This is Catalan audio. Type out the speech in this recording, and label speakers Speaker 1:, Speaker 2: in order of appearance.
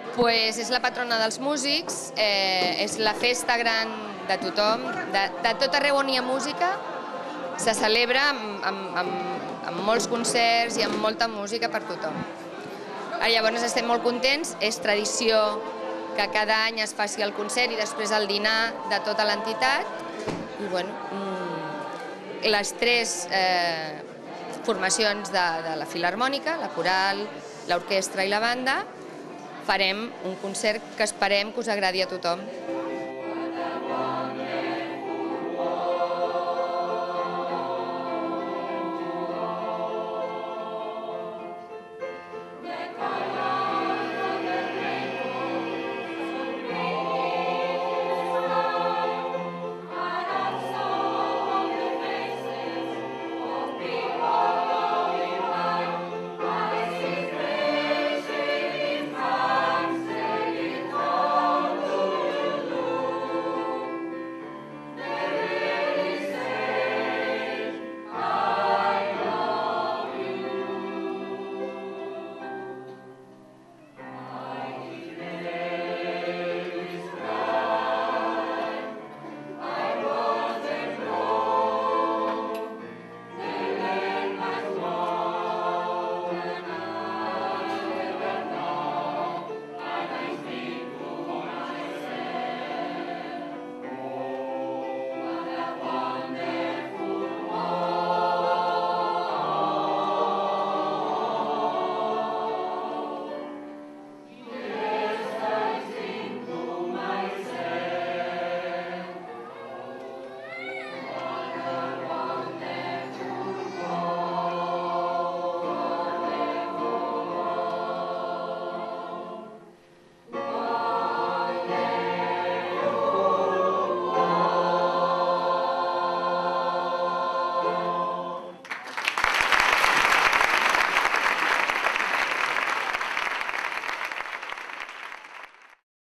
Speaker 1: Pues és la patrona dels músics, és la festa gran de tothom, de tot arreu on hi ha música, se celebra amb molts concerts i amb molta música per tothom. Llavors estem molt contents, és tradició que cada any es faci el concert i després el dinar de tota l'entitat. I bueno, les tres formacions de la Filharmònica, la coral, l'orquestra i la banda, farem un concert que esperem que us agradi a tothom.